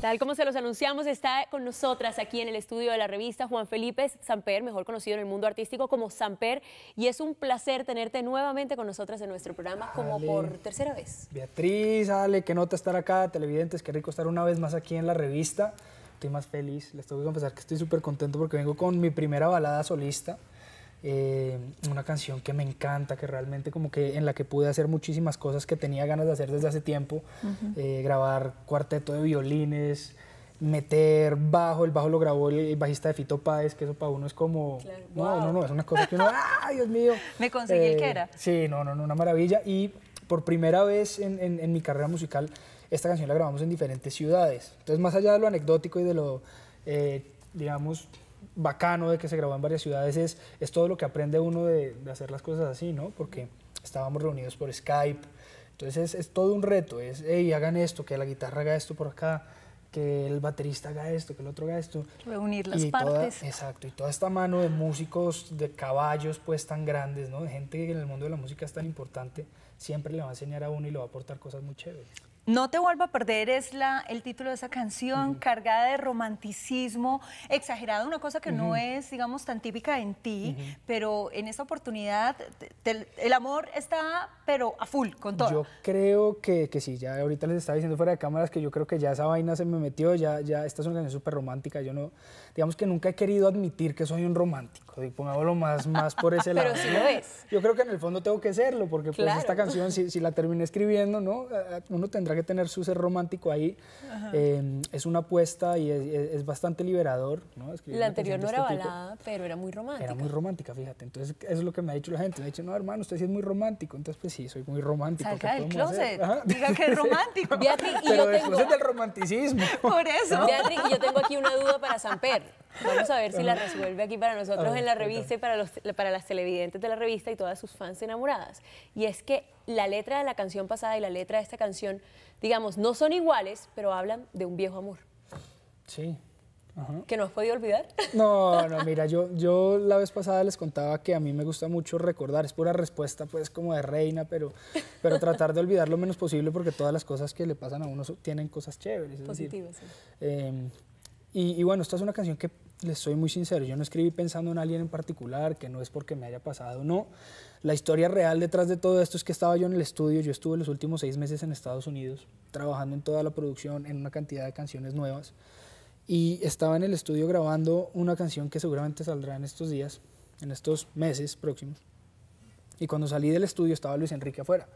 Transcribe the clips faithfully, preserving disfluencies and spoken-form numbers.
Tal como se los anunciamos, está con nosotras aquí en el estudio de la revista Juan Felipe Samper, mejor conocido en el mundo artístico como Samper, y es un placer tenerte nuevamente con nosotras en nuestro programa como Ale, por tercera vez. Beatriz, Ale, qué nota estar acá, televidentes, qué rico estar una vez más aquí en la revista. Estoy más feliz, les tengo que confesar que estoy súper contento porque vengo con mi primera balada solista. Eh, una canción que me encanta, que realmente como que en la que pude hacer muchísimas cosas que tenía ganas de hacer desde hace tiempo. Uh-huh. eh, grabar cuarteto de violines, meter bajo, el bajo lo grabó el, el bajista de Fito Páez, que eso para uno es como... Claro. No, Wow. no, no, es una cosa que uno... ¡Ay, Dios mío! Me conseguí eh, el que era. Sí, no, no, no, una maravilla. Y por primera vez en, en, en mi carrera musical, esta canción la grabamos en diferentes ciudades. Entonces, más allá de lo anecdótico y de lo, eh, digamos... bacano de que se grabó en varias ciudades es, es todo lo que aprende uno de, de hacer las cosas así, ¿no? Porque estábamos reunidos por Skype, entonces es, es todo un reto, es, hey, hagan esto, que la guitarra haga esto por acá, que el baterista haga esto, que el otro haga esto. Reunir las y partes. Toda, exacto, y toda esta mano de músicos, de caballos pues tan grandes, ¿no? De gente que en el mundo de la música es tan importante, siempre le va a enseñar a uno y le va a aportar cosas muy chéveres. No te vuelvo a perder es la, el título de esa canción, uh-huh. cargada de romanticismo, exagerada, una cosa que uh-huh. no es, digamos, tan típica en ti, uh-huh. pero en esta oportunidad te, te, el amor está, pero a full, con todo. Yo creo que, que sí, ya ahorita les estaba diciendo fuera de cámaras que yo creo que ya esa vaina se me metió, ya, ya esta es una canción súper romántica, yo no, digamos que nunca he querido admitir que soy un romántico, y pongámoslo más, más por ese lado. Pero sí lo es. Yo creo que en el fondo tengo que serlo, porque claro. pues esta canción, si, si la terminé escribiendo, ¿no? Uno tendrá que tener su ser romántico ahí. Eh, es una apuesta y es, es bastante liberador, ¿no? Escribir la anterior no este era tipo. balada, pero era muy romántica. Era muy romántica, fíjate. Entonces, eso es lo que me ha dicho la gente. Me ha dicho, no, hermano, usted sí es muy romántico. Entonces, pues sí, soy muy romántico. Salga del closet, diga que es romántico. Beatriz, y pero yo del tengo... closet del romanticismo. Por eso. Beatriz, y yo tengo aquí una duda para Samper. Vamos a ver si la resuelve aquí para nosotros ver, en la revista y para, los, para las televidentes de la revista y todas sus fans enamoradas. Y es que la letra de la canción pasada y la letra de esta canción, digamos, no son iguales, pero hablan de un viejo amor. Sí. Ajá. ¿Que no has podido olvidar? No, no, mira, yo, yo la vez pasada les contaba que a mí me gusta mucho recordar, es pura respuesta pues como de reina, pero, pero tratar de olvidar lo menos posible porque todas las cosas que le pasan a uno tienen cosas chéveres. Positivas, sí. Eh, y, y bueno, esta es una canción que les soy muy sincero, yo no escribí pensando en alguien en particular, que no es porque me haya pasado, no. La historia real detrás de todo esto es que estaba yo en el estudio, yo estuve los últimos seis meses en Estados Unidos, trabajando en toda la producción, en una cantidad de canciones nuevas, y estaba en el estudio grabando una canción que seguramente saldrá en estos días, en estos meses próximos, y cuando salí del estudio estaba Luis Enrique afuera,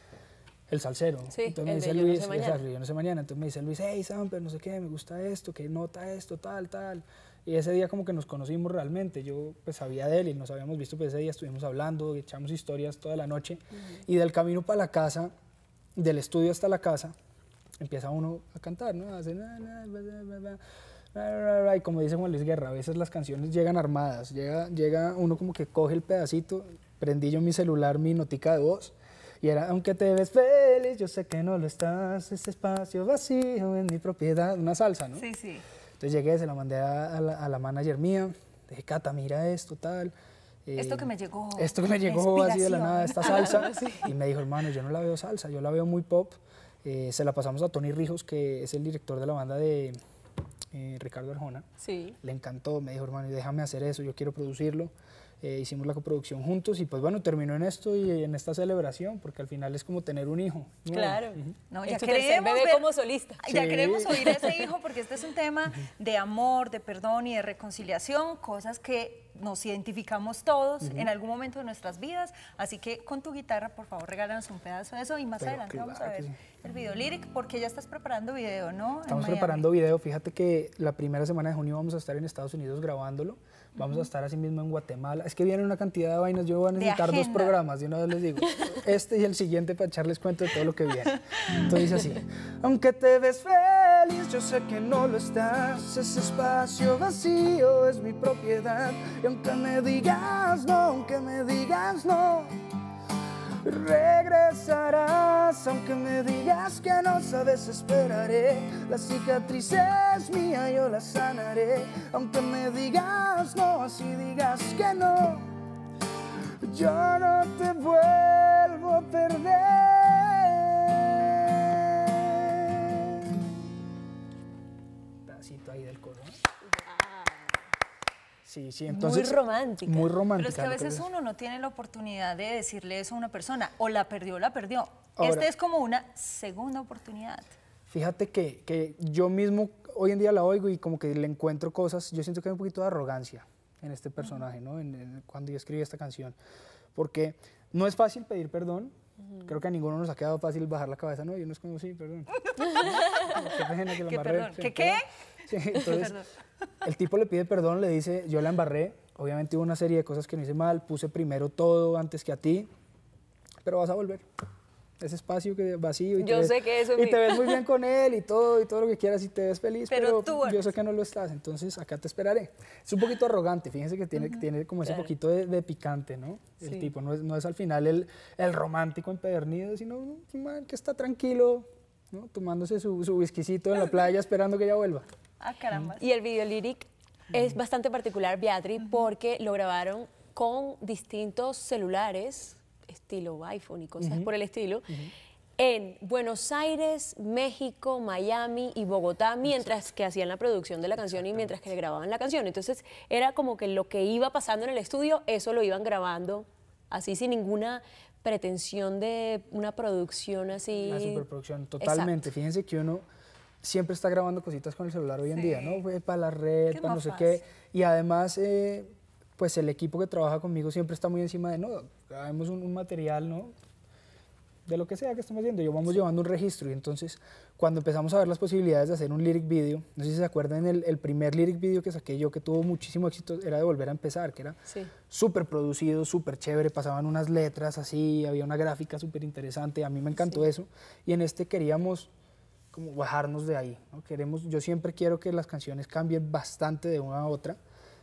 el salsero. Sí, entonces el me dice de Luis, Yo no sé mañana. exacto, yo no sé mañana, entonces me dice Luis, hey Sam, pero no sé qué, me gusta esto, que nota esto, tal, tal. Y ese día como que nos conocimos realmente, yo pues sabía de él y nos habíamos visto, pues ese día estuvimos hablando, echamos historias toda la noche, uh-huh. y del camino para la casa, del estudio hasta la casa, empieza uno a cantar, ¿no? A hacer, na, na, ba, ba, ba, ba, ba, y como dice Juan Luis Guerra, a veces las canciones llegan armadas, llega, llega uno como que coge el pedacito, prendí yo mi celular, mi notica de voz, y era, aunque te ves feliz, yo sé que no lo estás, ese espacio vacío en mi propiedad, una salsa, ¿no? Sí, sí. Entonces llegué, se la mandé a, a, la, a la manager mía, dije, Cata, mira esto, tal. Eh, esto que me llegó. Esto que me llegó así de la nada, esta salsa. Sí. Y me dijo, hermano, yo no la veo salsa, yo la veo muy pop. Eh, se la pasamos a Tony Rijos, que es el director de la banda de eh, Ricardo Arjona. Sí. Le encantó, me dijo, hermano, déjame hacer eso, yo quiero producirlo. Eh, hicimos la coproducción juntos y pues bueno, terminó en esto y en esta celebración, porque al final es como tener un hijo. ¿No? Claro. Uh-huh. No, ya es tu queremos bebé ver, como solista. Ya sí. queremos oír a ese hijo porque este es un tema de amor, de perdón y de reconciliación, cosas que nos identificamos todos uh-huh. en algún momento de nuestras vidas, así que con tu guitarra, por favor, regálanos un pedazo de eso y más Pero adelante claro vamos a ver sí. el video lyric, porque ya estás preparando video, ¿no? Estamos preparando video, fíjate que la primera semana de junio vamos a estar en Estados Unidos grabándolo, vamos uh-huh. a estar así mismo en Guatemala, es que vienen una cantidad de vainas, yo voy a necesitar dos programas, de una vez les digo, este y el siguiente para echarles cuento de todo lo que viene. Entonces dice así, aunque te ves feliz, yo sé que no lo estás, ese espacio vacío es mi propiedad, y aunque me digas no, aunque me digas no, regresarás, aunque me digas que no sabes, esperaré, la cicatriz es mía, yo la sanaré, aunque me digas no, así digas que no, yo no te vuelvo a perder. pedacito ahí del coro. ¿no? Sí, sí, entonces... Muy romántica. Muy romántica. Pero es que a veces uno no tiene la oportunidad de decirle eso a una persona, o la perdió o la perdió. Ahora, este es como una segunda oportunidad. Fíjate que, que yo mismo hoy en día la oigo y como que le encuentro cosas, yo siento que hay un poquito de arrogancia en este personaje, ¿no? En, en, cuando yo escribí esta canción, porque no es fácil pedir perdón. Uh-huh. Creo que a ninguno nos ha quedado fácil bajar la cabeza, ¿no? Y uno es como, sí, perdón. Qué pena que la ¿Qué embarré. perdón? Sí, ¿Qué qué? Sí, entonces, el tipo le pide perdón, le dice, yo la embarré, obviamente hubo una serie de cosas que no hice mal, puse primero todo antes que a ti, pero vas a volver. Ese espacio que vacío y, yo te, ves, sé que eso y mi... te ves muy bien con él y todo, y todo lo que quieras y te ves feliz, pero, pero tú, yo sé que no lo estás, entonces acá te esperaré. Es un poquito arrogante, fíjense que tiene, uh-huh. tiene como ese claro. poquito de, de picante, ¿no? El sí. tipo, no es, no es al final el, el romántico empedernido, sino un man que está tranquilo, ¿no? Tomándose su, su whiskycito en la playa esperando que ella vuelva. Ah, caramba. Y el video lyric uh-huh. es bastante particular, Beatriz, uh-huh. porque lo grabaron con distintos celulares, estilo iPhone y cosas uh-huh. por el estilo, uh-huh. en Buenos Aires, México, Miami y Bogotá, mientras que hacían la producción de la canción y mientras que le grababan la canción. Entonces era como que lo que iba pasando en el estudio, eso lo iban grabando así sin ninguna pretensión de una producción así. Una superproducción, totalmente. Exacto. Fíjense que uno siempre está grabando cositas con el celular hoy en sí. día, ¿no? Fue para la red, para no sé fácil. qué. Y además... Eh, pues el equipo que trabaja conmigo siempre está muy encima de, no, grabemos un, un material, ¿no? De lo que sea que estemos haciendo, yo vamos sí. llevando un registro y entonces cuando empezamos a ver las posibilidades de hacer un lyric video, no sé si se acuerdan, el, el primer lyric video que saqué yo que tuvo muchísimo éxito era de Volver a Empezar, que era súper sí. producido, súper chévere, pasaban unas letras así, había una gráfica súper interesante, a mí me encantó sí. eso y en este queríamos como bajarnos de ahí, ¿no? Queremos, yo siempre quiero que las canciones cambien bastante de una a otra.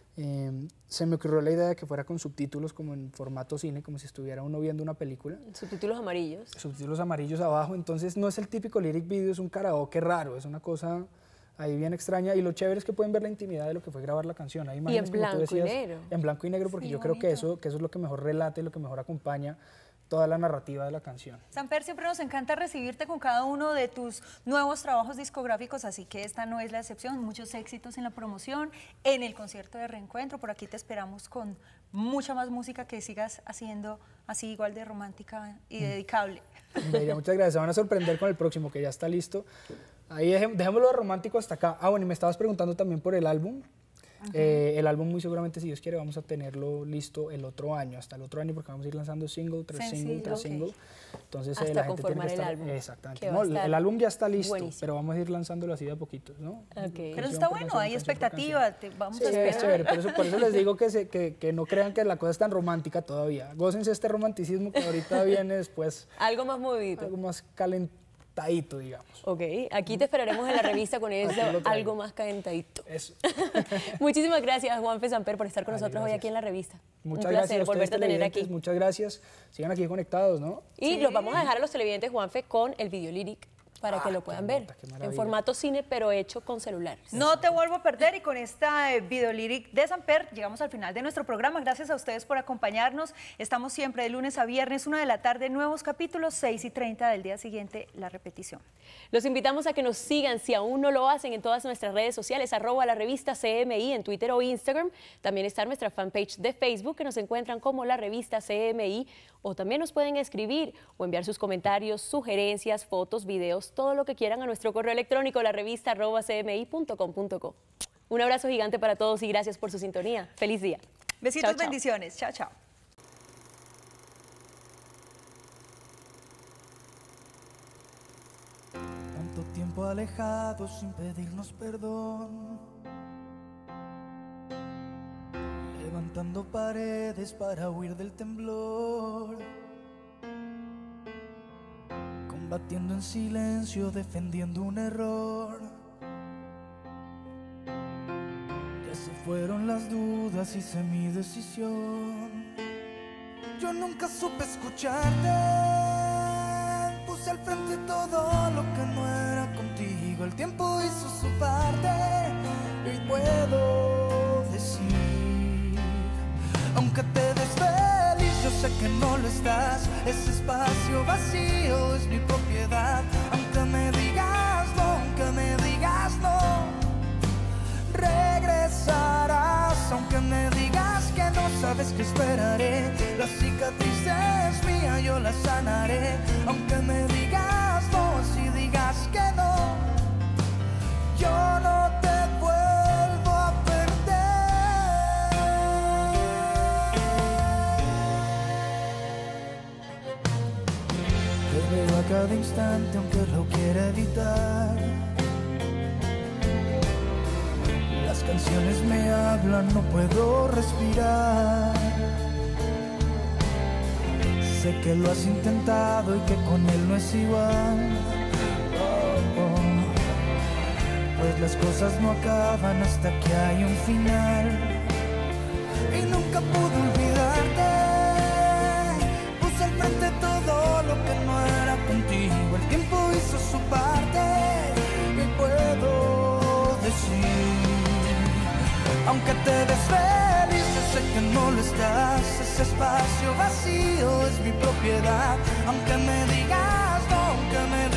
Eh, se me ocurrió la idea de que fuera con subtítulos como en formato cine, como si estuviera uno viendo una película. Subtítulos amarillos. Subtítulos amarillos abajo, entonces no es el típico lyric video, es un karaoke raro, es una cosa ahí bien extraña y lo chévere es que pueden ver la intimidad de lo que fue grabar la canción. Hay imágenes, y en blanco decías, y negro. En blanco y negro porque sí, yo bonito. creo que eso, que eso es lo que mejor relata y lo que mejor acompaña toda la narrativa de la canción. Samper, siempre nos encanta recibirte con cada uno de tus nuevos trabajos discográficos, así que esta no es la excepción. Muchos éxitos en la promoción, en el concierto de reencuentro. Por aquí te esperamos con mucha más música que sigas haciendo así igual de romántica y dedicable. Bella, muchas gracias. Se van a sorprender con el próximo que ya está listo. Ahí dejémoslo de romántico hasta acá. Ah, bueno, y me estabas preguntando también por el álbum. Uh-huh. eh, el álbum muy seguramente, si Dios quiere, vamos a tenerlo listo el otro año, hasta el otro año, porque vamos a ir lanzando single tras Sencillo, single tras okay. single. Entonces hasta eh, la gente tiene que estar, el álbum. Exactamente. No, el álbum ya está listo, buenísimo. Pero vamos a ir lanzándolo así de a poquitos, ¿no? Okay. Pero eso está bueno, canción, hay expectativa, te vamos sí, a esperar. Es chévere, por eso, por eso les digo que, se, que, que no crean que la cosa es tan romántica todavía. Gócense este romanticismo que ahorita viene después. Algo más movidito. Algo más calentado. Tadito, digamos. Ok, aquí te esperaremos en la revista con eso, algo más calentadito. Eso. Muchísimas gracias, Juanfe Samper, por estar con Ay, nosotros gracias. hoy aquí en la revista. Muchas Un placer gracias a volverte a tener aquí. Muchas gracias. Sigan aquí conectados, ¿no? Y sí. los vamos a dejar a los televidentes, Juanfe, con el video lyric para ah, que lo puedan ver nota, en formato cine, pero hecho con celulares. No te vuelvo a perder y con esta eh, video lyric de Samper llegamos al final de nuestro programa. Gracias a ustedes por acompañarnos. Estamos siempre de lunes a viernes, una de la tarde, nuevos capítulos, seis y treinta del día siguiente, la repetición. Los invitamos a que nos sigan, si aún no lo hacen, en todas nuestras redes sociales, arroba la revista C M I en Twitter o Instagram. También está nuestra fanpage de Facebook, que nos encuentran como la revista C M I, o también nos pueden escribir o enviar sus comentarios, sugerencias, fotos, videos, todo lo que quieran a nuestro correo electrónico, la revista arroba c m i punto com punto co. Un abrazo gigante para todos y gracias por su sintonía. Feliz día. Besitos, chao, chao. bendiciones. Chao, chao. Tanto tiempo alejados sin pedirnos perdón, levantando paredes para huir del temblor, combatiendo en silencio, defendiendo un error. Ya se fueron las dudas, hice mi decisión. Yo nunca supe escucharte, puse al frente todo lo que no era contigo. El tiempo hizo su parte y hoy puedo decir, aunque te des feliz, yo sé que no lo estás. Ese espacio vacío es mi propiedad. Aunque me digas no, aunque me digas no, sabes que esperaré. La cicatriz es mía, yo la sanaré. Aunque me digas no, si digas que no, yo no te vuelvo a perder. Te veo a cada instante aunque lo quiera evitar. Las canciones me hablan, no puedo respirar. Sé que lo has intentado y que con él no es igual. Oh, oh. Pues las cosas no acaban hasta que hay un final. Y nunca pude olvidarte. Puse al frente todo lo que no era contigo. El tiempo hizo su parte y puedo decir, aunque te ves feliz, yo sé que no lo estás. Ese espacio vacío es mi propiedad. Aunque me digas no, aunque me